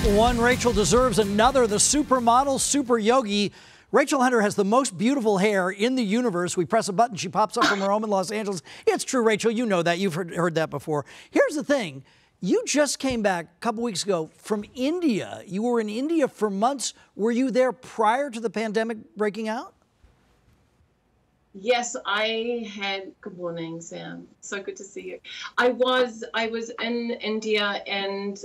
One Rachel deserves another. The supermodel, super yogi. Rachel Hunter has the most beautiful hair in the universe. We press a button, she pops up from her home in Los Angeles. It's true, Rachel, you know that. You've heard that before. Here's the thing. You just came back a couple weeks ago from India. You were in India for months. Were you there prior to the pandemic breaking out? Yes, I had. Good morning, Sam. So good to see you. I was in India, and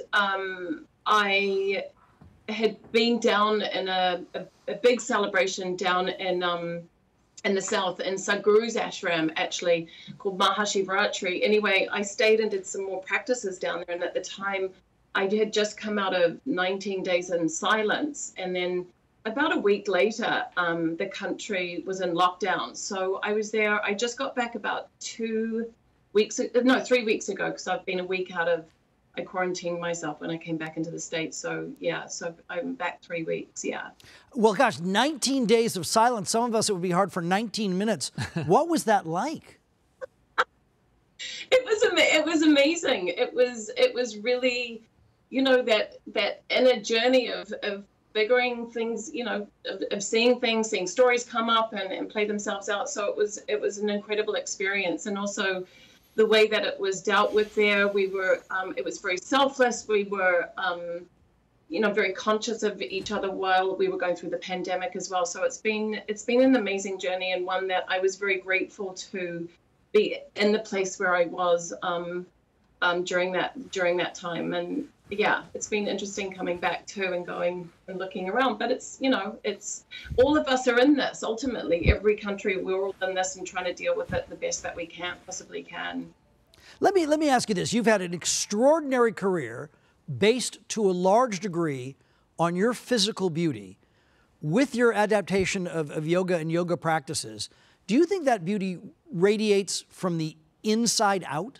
I had been down in a big celebration down in the south in Sadhguru's ashram, actually, called Mahashivaratri. Anyway, I stayed and did some more practices down there, and at the time I had just come out of 19 days in silence, and then about a week later the country was in lockdown. So I was there. I just got back about 3 weeks ago, because I've been a week out of, I quarantined myself when I came back into the States. So yeah, so I'm back 3 weeks, yeah. Well, gosh, 19 days of silence. Some of us, it would be hard for 19 minutes. What was that like? It was amazing. It was really, you know, that inner journey of figuring things, you know, of seeing things, seeing stories come up and play themselves out. So it was an incredible experience. And also the way that it was dealt with there, we were, it was very selfless. We were, you know, very conscious of each other while we were going through the pandemic as well. So it's been an amazing journey, and one that I was very grateful to be in the place where I was during that time. And yeah, it's been interesting coming back too and going and looking around. But it's, you know, it's, all of us are in this. Ultimately, every country, we're all in this and trying to deal with it the best that we possibly can. Let me ask you this. You've had an extraordinary career based to a large degree on your physical beauty. With your adaptation of yoga and yoga practices, do you think that beauty radiates from the inside out?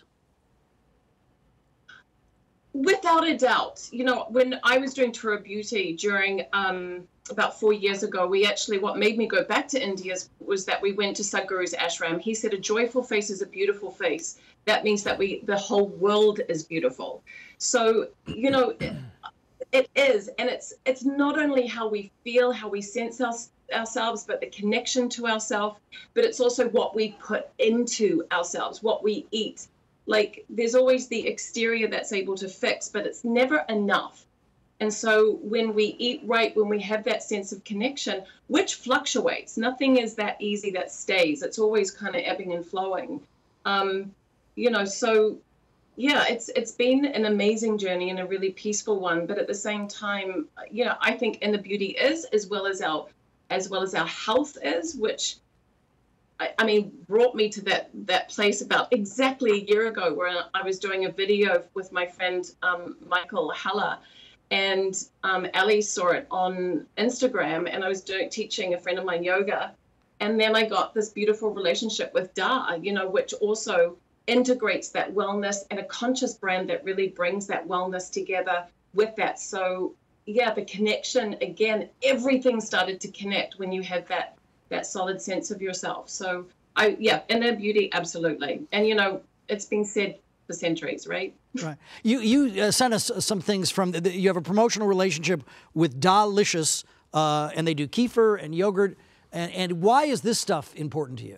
Without a doubt. You know, when I was doing Tour of Beauty during about 4 years ago, what made me go back to India was that we went to Sadhguru's ashram. He said a joyful face is a beautiful face. That means that the whole world is beautiful. So, you know, it is. And it's not only how we feel, how we sense ourselves, but the connection to ourselves, but it's also what we put into ourselves, what we eat. Like, there's always the exterior that's able to fix, but it's never enough. And so when we eat right, when we have that sense of connection, which fluctuates, nothing is that easy that stays. It's always kind of ebbing and flowing. You know, so yeah, it's been an amazing journey and a really peaceful one. But at the same time, you know, I think inner beauty is, as well as our health is, which I mean, brought me to that place about exactly a year ago, where I was doing a video with my friend Michael Haller, and Ali saw it on Instagram, and I was teaching a friend of mine yoga, and then I got this beautiful relationship with Da, you know, which also integrates that wellness and a conscious brand that really brings that wellness together with that. So yeah, the connection, again, everything started to connect when you have that solid sense of yourself. So inner beauty, absolutely. And you know, it's been said for centuries, right? Right. You sent us some things from, you have a promotional relationship with Dalicious, and they do kefir and yogurt. And why is this stuff important to you?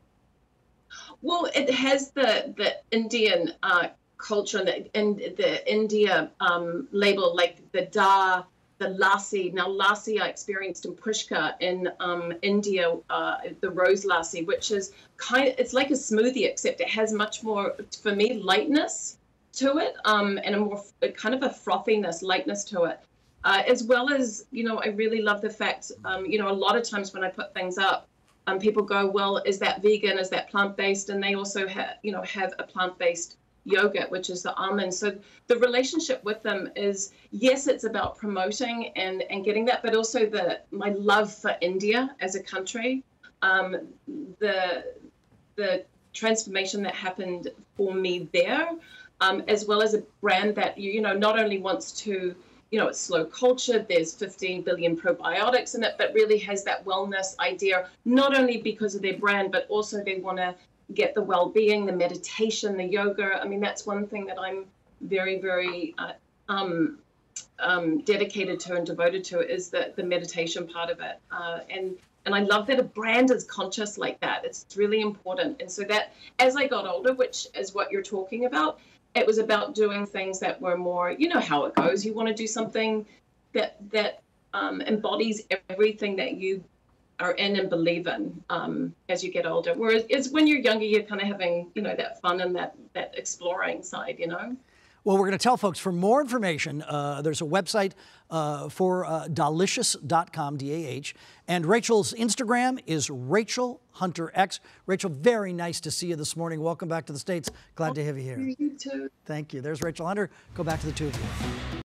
Well, it has the Indian culture and the India label, like the Da, the lassi. Now, lassi I experienced in Pushkar in India, the rose lassi, which is it's like a smoothie, except it has much more, for me, lightness to it, and a more kind of a frothiness, lightness to it. As well as, you know, I really love the fact, you know, a lot of times when I put things up, people go, well, is that vegan? Is that plant-based? And they also have a plant-based yogurt, which is the almond. So the relationship with them is, yes, it's about promoting and getting that, but also my love for India as a country, the transformation that happened for me there, as well as a brand that you know not only wants to, you know, it's slow culture, there's 15 billion probiotics in it, but really has that wellness idea, not only because of their brand, but also they want to get the well-being, the meditation, the yoga. I mean, that's one thing that I'm very, very dedicated to and devoted to is the meditation part of it. And I love that a brand is conscious like that. It's really important. And so that as I got older, which is what you're talking about, it was about doing things that were more, you know how it goes. You want to do something that embodies everything that you are in and believe in as you get older. Whereas it's when you're younger, you're kind of having, you know, that fun and that exploring side, you know. Well, we're going to tell folks for more information, there's a website for Dalicious.com, D-A-H, and Rachel's Instagram is Rachel Hunter X. Rachel, very nice to see you this morning. Welcome back to the States. Glad to have you here. You too. Thank you. There's Rachel Hunter. Go back to the two of you.